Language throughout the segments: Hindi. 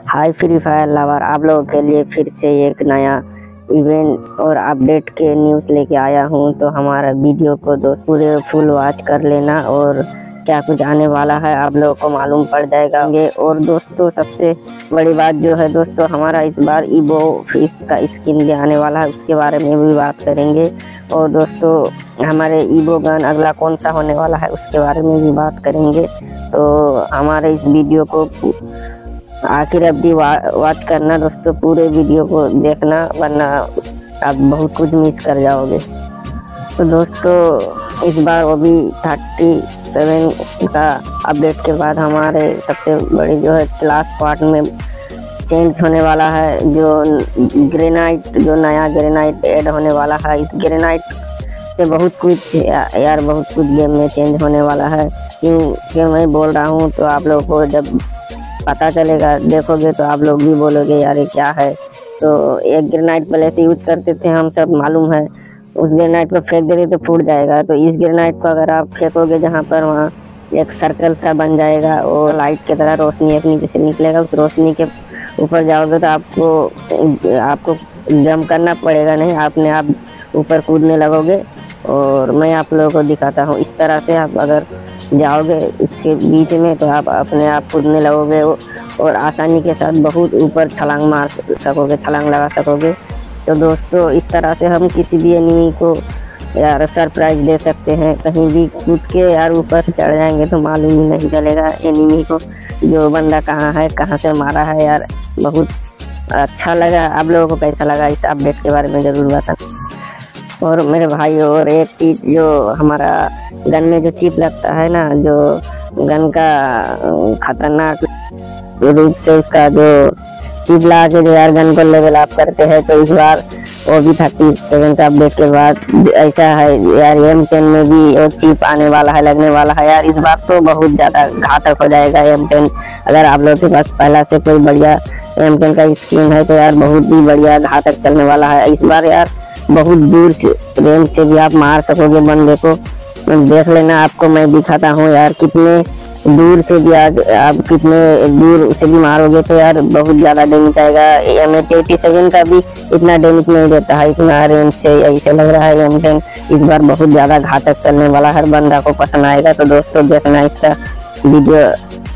हाय फ्री फायर लवर, आप लोगों के लिए फिर से एक नया इवेंट और अपडेट के न्यूज़ लेके आया हूँ। तो हमारा वीडियो को दोस्त पूरे फुल वॉच कर लेना और क्या कुछ आने वाला है आप लोगों को मालूम पड़ जाएगा। और दोस्तों सबसे बड़ी बात जो है दोस्तों, हमारा इस बार ईबो फिश का स्किन भी आने वाला है, उसके बारे में भी बात करेंगे। और दोस्तों हमारे ईबो गन अगला कौन सा होने वाला है उसके बारे में भी बात करेंगे। तो हमारे इस वीडियो को आखिर अवधि वॉच करना दोस्तों, पूरे वीडियो को देखना, वरना आप बहुत कुछ मिस कर जाओगे। तो दोस्तों इस बार वो भी 37 का अपडेट के बाद हमारे सबसे बड़ी जो है क्लास पार्ट में चेंज होने वाला है। जो ग्रेनाइट, जो नया ग्रेनाइट ऐड होने वाला है, इस ग्रेनाइट से बहुत कुछ यार बहुत कुछ गेम में चेंज होने वाला है। क्यों मैं बोल रहा हूँ, तो आप लोगों को जब पता चलेगा, देखोगे तो आप लोग भी बोलोगे यार ये क्या है। तो एक ग्रेनाइट पहले से यूज करते थे हम सब, मालूम है। उस ग्रेनाइट को फेंक देंगे तो फूट जाएगा। तो इस ग्रेनाइट को अगर आप फेंकोगे जहाँ पर, वहाँ एक सर्कल सा बन जाएगा और लाइट की तरह रोशनी एक नीचे से निकलेगा। उस रोशनी के ऊपर जाओगे तो आपको जंप करना पड़ेगा नहीं, अपने आप ऊपर कूदने लगोगे। और मैं आप लोगों को दिखाता हूँ, इस तरह से आप अगर जाओगे इसके बीच में तो आप अपने आप कूदने लगोगे और आसानी के साथ बहुत ऊपर छलांग मार सकोगे, छलांग लगा सकोगे। तो दोस्तों इस तरह से हम किसी भी एनिमी को यार सरप्राइज दे सकते हैं। कहीं भी कूद के यार ऊपर चढ़ जाएंगे तो मालूम ही नहीं चलेगा एनिमी को जो बंदा कहाँ है, कहाँ से मारा है। यार बहुत अच्छा लगा। आप लोगों को कैसा लगा इस अपडेट के बारे में ज़रूर बताना। और मेरे भाई, और एक चीज़, जो हमारा गन में जो चिप लगता है ना, जो गन का खतरनाक रूप से उसका जो चिप लगा के जो यार गन को लेवल अप करते हैं, तो इस बार वो भी 37 का अपडेट के बाद ऐसा है यार, M10 में भी वो चिप आने वाला है, लगने वाला है। यार इस बार तो बहुत ज़्यादा घातक हो जाएगा M10। अगर आप लोगों के पास पहला से कोई बढ़िया M10 का स्किन है तो यार बहुत ही बढ़िया घातक चलने वाला है इस बार। यार बहुत दूर से रेंज से भी आप मार सकोगे बंदे को। देख लेना, आपको मैं दिखाता हूँ यार कितने दूर से भी आप कितने दूर से भी मारोगे तो यार बहुत ज़्यादा डैमेज आएगा। M87 का भी इतना डैमेज नहीं देता है, इतना रेंज से ऐसे लग रहा है M10 इस बार बहुत ज़्यादा घातक चलने वाला, हर बंदा को पसंद आएगा। तो दोस्तों देखना इसका वीडियो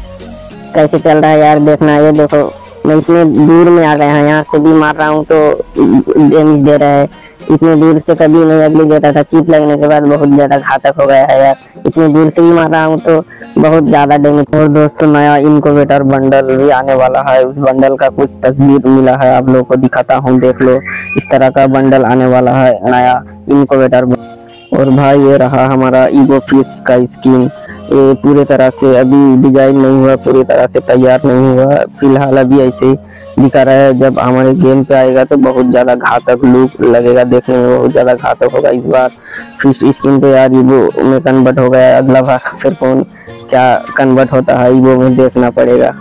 कैसे चल रहा है यार, देखना। ये देखो मैं इतने दूर में आ गया है, यहाँ से भी मार रहा हूँ तो डैमेज दे रहा है। इतने दूर से कभी नहीं अगली देता था, चिप लगने के बाद बहुत ज़्यादा घातक हो गया है यार। इतने दूर से भी मार रहा हूँ तो बहुत ज़्यादा डैमेज। और दोस्तों नया इनक्यूबेटर बंडल भी आने वाला है, उस बंडल का कुछ तस्वीर मिला है, आप लोगों को दिखाता हूँ, देख लो। इस तरह का बंडल आने वाला है, नया इनक्यूबेटर। और भाई ये रहा हमारा ईबो फिश का स्किन। ये पूरे तरह से अभी डिजाइन नहीं हुआ, पूरी तरह से तैयार नहीं हुआ, फिलहाल अभी ऐसे ही दिखा रहा है। जब हमारे गेम पे आएगा तो बहुत ज़्यादा घातक लुक लगेगा, देखने में बहुत ज़्यादा घातक होगा। इस बार फिश स्किन तो यार ईबो में कन्वर्ट हो गया, अगला बार फिर कौन क्या कन्वर्ट होता है ईबो में देखना पड़ेगा।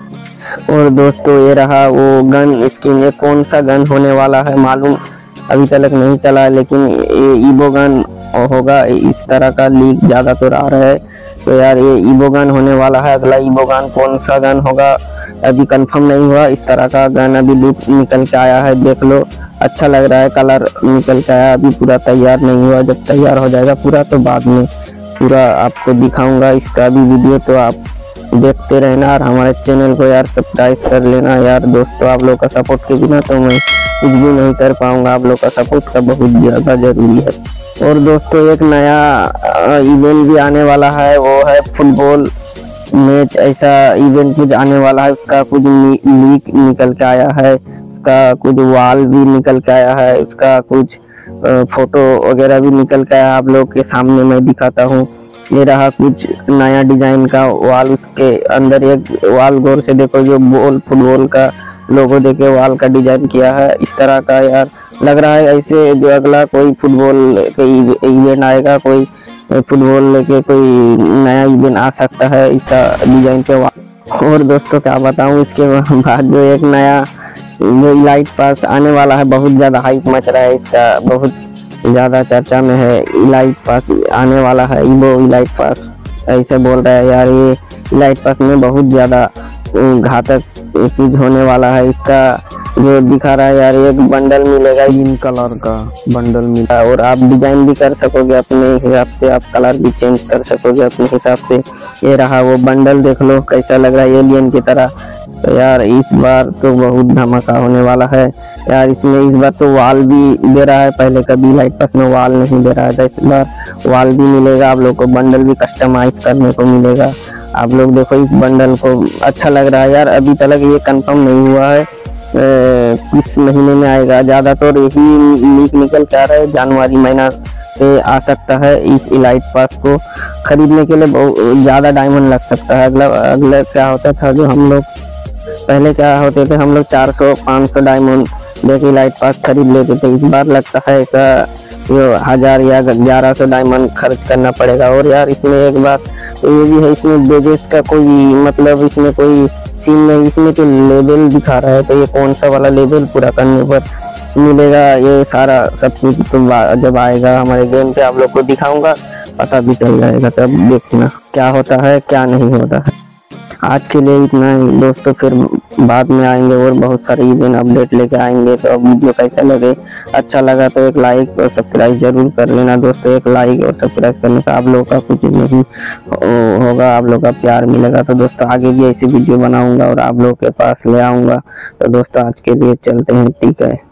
और दोस्तों ये रहा वो गन स्किन। ये कौन सा गन होने वाला है मालूम अभी तक नहीं चला है, लेकिन ये ईबो गन होगा। इस तरह का लीक ज़्यादातर आ रहा है, तो यार ये ईबो गन होने वाला है। अगला ईबो गन कौन सा गन होगा अभी कंफर्म नहीं हुआ। इस तरह का गन अभी लुक निकल के आया है, देख लो, अच्छा लग रहा है, कलर निकल के आया, अभी पूरा तैयार नहीं हुआ। जब तैयार हो जाएगा पूरा तो बाद में पूरा आपको दिखाऊंगा इसका भी वीडियो। तो आप देखते रहना और हमारे चैनल को यार सब्सक्राइब कर लेना यार दोस्तों। आप लोग का सपोर्ट के बिना तो मैं कुछ भी नहीं कर पाऊंगा, आप लोग का सपोर्ट का बहुत ज़्यादा जरूरी है। और दोस्तों एक नया इवेंट भी आने वाला है, वो है फुटबॉल मैच। ऐसा इवेंट कुछ आने वाला है, उसका कुछ लीक निकल के आया है, उसका कुछ वॉल भी निकल के आया है, उसका कुछ फोटो वगैरह भी निकल के आया, आप लोग के सामने मैं दिखाता हूँ। ये रहा कुछ नया डिजाइन का वॉल, उसके अंदर एक वॉल गौर से देखो, जो फुटबॉल का लोगो देके वॉल का डिजाइन किया है। इस तरह का यार लग रहा है ऐसे जो अगला कोई फुटबॉल का इवेंट आएगा, कोई फुटबॉल लेके कोई नया इवेंट आ सकता है इसका डिजाइन पे वॉल। और दोस्तों क्या बताऊं, इसके बाद जो एक नया जो इलाइट पास आने वाला है, बहुत ज़्यादा हाइप मच रहा है इसका, बहुत ज़्यादा चर्चा में है। इलाइट पास आने वाला है, ईबो इलाइट पास ऐसे बोल रहा है यार। ये इलाइट पास में बहुत ज़्यादा घातक चीज होने वाला है। इसका जो दिखा रहा है यार, एक बंडल मिलेगा, 3 कलर का बंडल मिला। और आप डिजाइन भी कर सकोगे अपने हिसाब से, आप कलर भी चेंज कर सकोगे अपने हिसाब से। ये रहा वो बंडल, देख लो कैसा लग रहा है एलियन की तरह। तो यार इस बार तो बहुत धमाका होने वाला है यार। इसमें इस बार तो वॉल भी दे रहा है, पहले कभी लाइट पास में वॉल नहीं दे रहा था, इस बार वॉल भी मिलेगा आप लोग को। बंडल भी कस्टमाइज करने को मिलेगा। आप लोग देखो इस बंडल को, अच्छा लग रहा है यार। अभी तक ये कंफर्म नहीं हुआ है किस महीने में आएगा। ज़्यादातर यही लीक निकल के आ रहा है, जनवरी महीना से आ सकता है। इस इलाइट पास को खरीदने के लिए बहुत ज़्यादा डायमंड लग सकता है। अगला क्या होता था, जो हम लोग पहले क्या होते थे, हम लोग 400-500 डायमंड देके लाइट पास खरीद लेते थे। इस बार लगता है ऐसा 1000 या 1100 डायमंड खर्च करना पड़ेगा। और यार इसमें एक बात ये भी है, इसमें बेजेस का कोई मतलब इसमें कोई सीन नहीं, इसमें तो लेवल दिखा रहा है। तो ये कौन सा वाला लेवल पूरा करने पर मिलेगा, ये सारा सब कुछ तो जब आएगा हमारे गेम पे आप लोग को दिखाऊंगा, पता भी चल जाएगा। तब देखना क्या होता है क्या नहीं होता है। आज के लिए इतना ही दोस्तों, फिर बाद में आएंगे और बहुत सारे इवेंट अपडेट लेके आएंगे। तो अब वीडियो कैसा लगे, अच्छा लगा तो एक लाइक और सब्सक्राइब जरूर कर लेना दोस्तों। एक लाइक और सब्सक्राइब करने से आप लोग का कुछ नहीं होगा, आप लोग का प्यार मिलेगा। तो दोस्तों आगे भी ऐसी वीडियो बनाऊंगा और आप लोग के पास ले आऊंगा। तो दोस्तों आज के लिए चलते हैं, ठीक है।